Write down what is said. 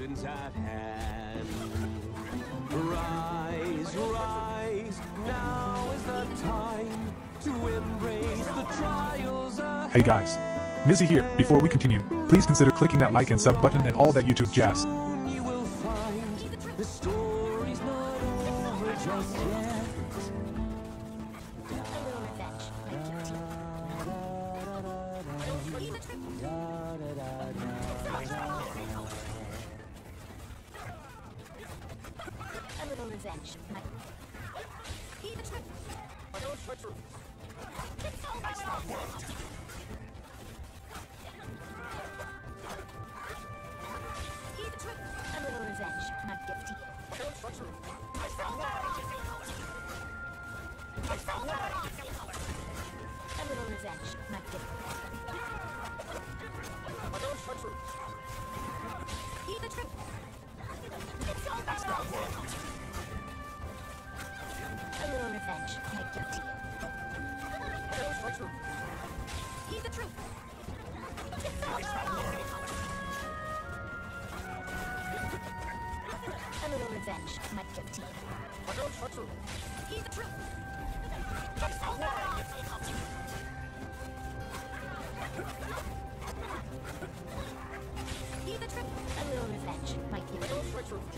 heaven's at hand. Rise, rise, now is the time to embrace the trials ahead. Hey guys, Mizzy here. Before we continue, please consider clicking that like and sub button and all that YouTube jazz. You will find the story's not over just yet. A little revenge. He the trip. I don't touch her. That's not worked. He the trip. A little revenge. My gift to you. I don't touch her. I found that. I found that. A little revenge. My gift. I don't touch her. He the trip. That's not worked. A little revenge, my gift to you. That's not true. He's the truth. A little revenge, my gift to you. That's not true. He's the truth. That's not He's the truth. A little revenge, my gift to you. That's not